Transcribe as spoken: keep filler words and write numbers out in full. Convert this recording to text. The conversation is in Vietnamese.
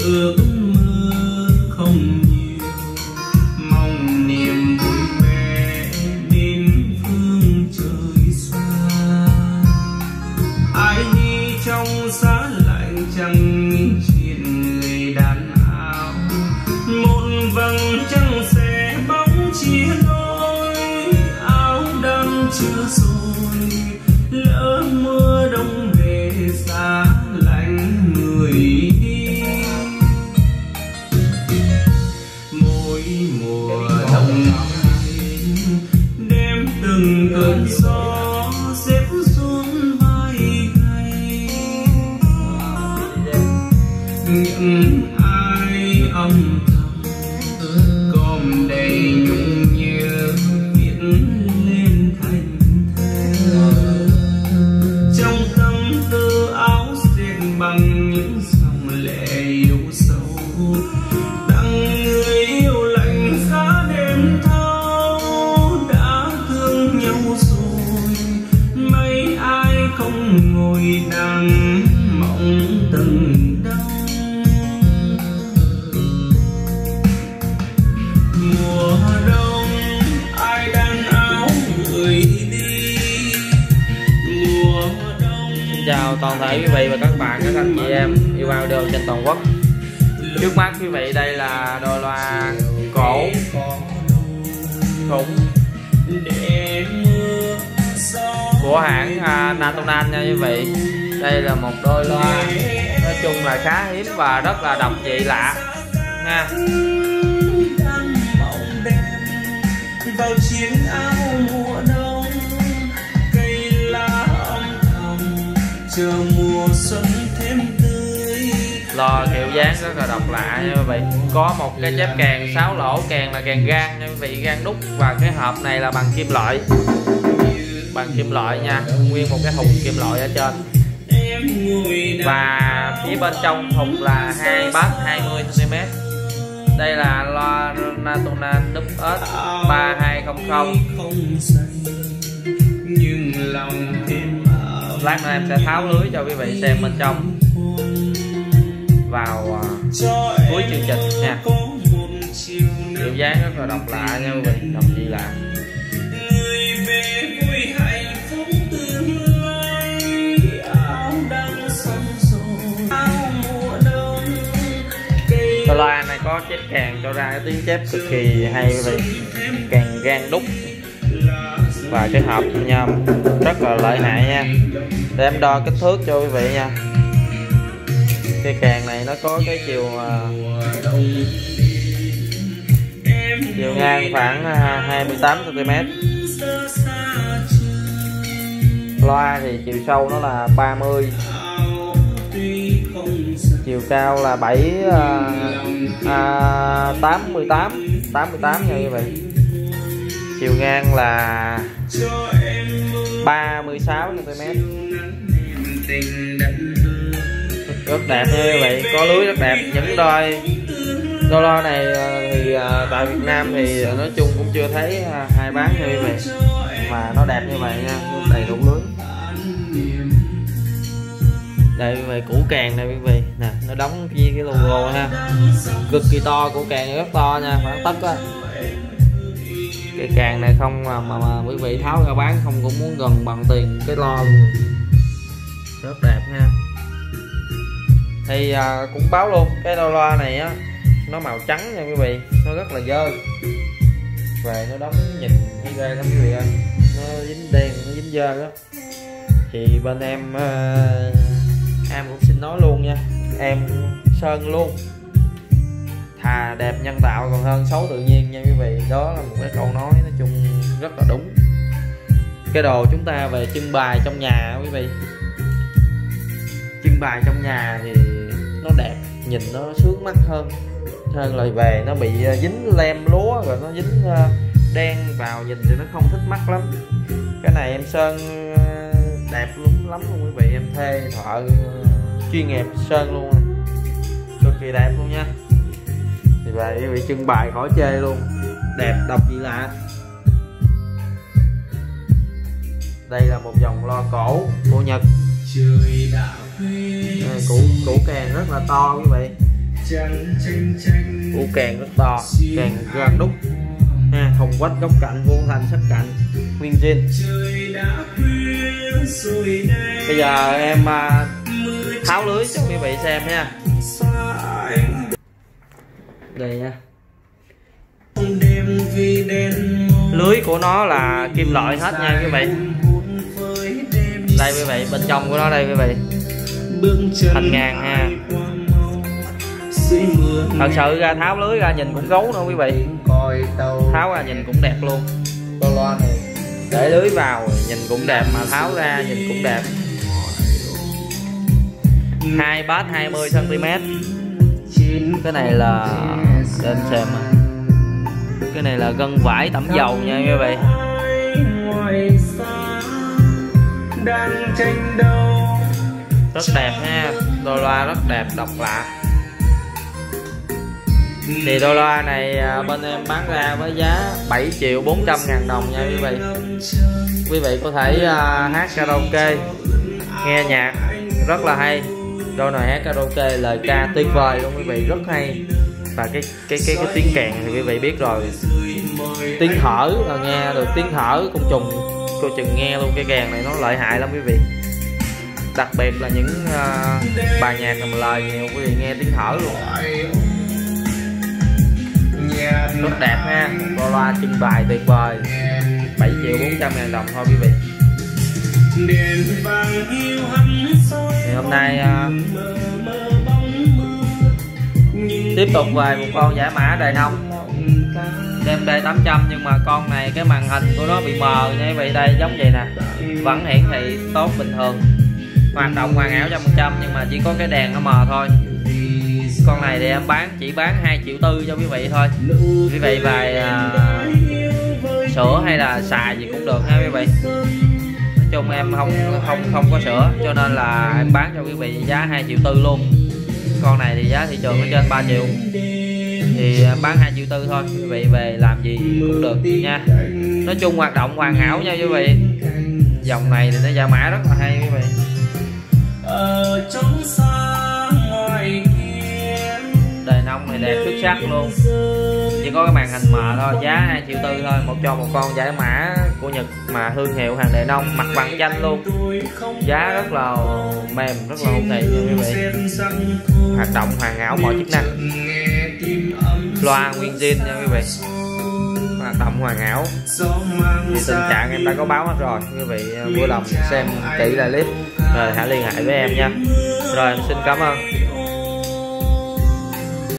ước mơ không nhiều, mong niềm vui bé đến phương trời xa. Ai đi trong giá lạnh chẳng chuyện người đàn áo, một vầng trăng sẽ bóng chia đôi, áo đang chưa rồi lỡ mưa đông về giá lạnh người đi. Mỗi mùa đông đêm từng cơn gió xếp xuống vai gầy, những ai âm thầm gom đầy nhung nhớ viết lên thành thơ. Trong tâm tư áo dệt bằng những dòng lệ yêu sâu, tặng người yêu lạnh giá đêm thâu. Đã thương nhau rồi mấy ai không ngồi đằng mộng từng đau. Mùa đông ai đan áo người đi, mùa đông. Xin chào toàn thể quý vị và các bạn, các anh chị em yêu audio trên toàn quốc. Trước mắt quý vị đây là đôi loa cổ khủng của hãng uh, Natonan nha quý vị. Đây là một đôi loa nói chung là khá hiếm và rất là độc vị lạ nha. Vào chiến áo mùa đông, cây lá âm thầm chờ mùa xuân thêm tươi. Loa kiểu dáng rất là độc lạ nha quý vị. Có một cái chép kèn sáu lỗ, kèn là kèn gan nha quý vị, gan đúc, và cái hộp này là bằng kim loại, bằng kim loại nha, nguyên một cái thùng kim loại ở trên. Và phía bên trong thùng là hai bass hai mươi xăng ti mét. Đây là loa Natonan đúc ét ba hai không không. Lát nữa em sẽ tháo lưới cho quý vị xem bên trong vào uh, cuối chương trình nha. Kiểu dáng rất là độc lạ nha quý vị, độc vị lạ. Cái loa này có chép kèn cho ra cái tiếng chép cực kỳ hay quý vị, kèn gan đúc và cái hộp nha rất là lợi hại nha. Để em đo kích thước cho quý vị nha. Cái kèn này nó có cái chiều uh, chiều ngang khoảng uh, hai mươi tám xăng ti mét. Loa thì chiều sâu nó là ba mươi, chiều cao là bảy tám mươi tám tám mươi tám nha quý vị. Chiều ngang là ba mươi sáu xăng ti mét. Rất đẹp nha quý vị, có lưới rất đẹp. Những đôi đôi loa này thì tại Việt Nam thì nói chung cũng chưa thấy ai bán nha quý vị, mà nó đẹp như vậy nha, đầy đủ lưới. Đây quý vị, củ kèn này quý vị nè, nó đóng với cái logo ha, cực kỳ to, củ kèn rất to nha, khoảng tấc á. Cái kèn này không mà, mà, mà quý vị tháo ra bán không cũng muốn gần bằng tiền cái lo luôn. Rất đẹp ha. Thì à, cũng báo luôn cái đôi loa này á, nó màu trắng nha quý vị, nó rất là dơ. Về nó đóng nhìn hay ghê lắm quý vị ơi, nó dính đen, nó dính dơ đó. Thì bên em uh, em cũng xin nói luôn nha, em sơn luôn, thà đẹp nhân tạo còn hơn xấu tự nhiên nha quý vị. Đó là một cái câu nói nói chung rất là đúng. Cái đồ chúng ta về trưng bày trong nhà quý vị, trưng bày trong nhà thì nó đẹp, nhìn nó sướng mắt hơn hơn là về nó bị dính lem lúa rồi nó dính đen vào, nhìn thì nó không thích mắt lắm. Cái này em sơn đẹp lắm lắm luôn quý vị, em thuê thợ chuyên nghiệp sơn luôn, cực kỳ đẹp luôn nha. Thì về quý vị trưng bày khỏi chê luôn, đẹp độc vị lạ. Đây là một dòng loa cổ của Nhật. Đây, củ củ kèn rất là to quý vị, củ càng rất to, càng gan đúc ha, hồng quách góc cạnh, vuông thành sắc cạnh, nguyên zin. Bây giờ em uh, tháo lưới cho quý vị xem nha. Đây nha, lưới của nó là kim loại hết nha quý vị. Đây quý vị, bên trong của nó đây quý vị, thành ngàn ha. Thật sự ra tháo lưới ra nhìn cũng gấu nữa quý vị, tháo ra nhìn cũng đẹp luôn. Để lưới vào nhìn cũng đẹp, mà tháo ra nhìn cũng đẹp. Hai bát hai mươi xăng ti mét. Cái này là lên xem à. Cái này là gân vải tẩm dầu nha quý vị. Rất đẹp ha, đôi loa rất đẹp, độc lạ. Thì đôi loa này bên em bán ra với giá bảy triệu bốn trăm ngàn đồng nha quý vị. Quý vị có thể uh, hát karaoke, nghe nhạc rất là hay. Đôi này hát karaoke lời ca tuyệt vời luôn quý vị, rất hay. Và cái cái cái cái tiếng kèn thì quý vị biết rồi, tiếng thở là nghe được, tiếng thở côn trùng, cô chừng nghe luôn. Cái kèn này nó lợi hại lắm quý vị, đặc biệt là những uh, bài nhạc làm lời nhiều quý vị nghe tiếng thở luôn. Rất đẹp ha, đôi loa trưng bày tuyệt vời, bảy triệu bốn trăm ngàn đồng thôi quý vị. Thì hôm nay uh, tiếp tục về một con giải mã đời nông đem D tám trăm, nhưng mà con này cái màn hình của nó bị mờ nha quý vị. Đây giống vậy nè, vẫn hiển thị tốt bình thường, hoạt động hoàn hảo trăm phần trăm, nhưng mà chỉ có cái đèn nó mờ thôi. Con này thì em bán chỉ bán hai triệu tư cho quý vị thôi. Quý vị về uh, sửa hay là xài gì cũng được ha quý vị. Nói chung em không không không có sửa, cho nên là em bán cho quý vị giá hai triệu tư luôn. Con này thì giá thị trường nó trên ba triệu, thì em bán hai triệu tư thôi. Quý vị về làm gì cũng được nha. Nói chung hoạt động hoàn hảo nha quý vị. Dòng này thì nó giá mã rất là hay quý vị. Ở trong xa ngoài đời nông này đẹp xuất sắc luôn, chỉ có cái màn hình mờ thôi, giá hai triệu tư thôi. Một cho một con giải mã của Nhật mà thương hiệu hàng đời nông, mặt bằng danh luôn, giá rất là mềm, rất là ổn định nha quý vị. Hoạt động hoàn hảo mọi chức năng, loa nguyên zin nha quý vị, hoạt động hoàn hảo. Thì tình trạng em đã có báo hết rồi, quý vị vui lòng xem kỹ lại clip rồi hãy liên hệ với em nha. Rồi em xin cảm ơn.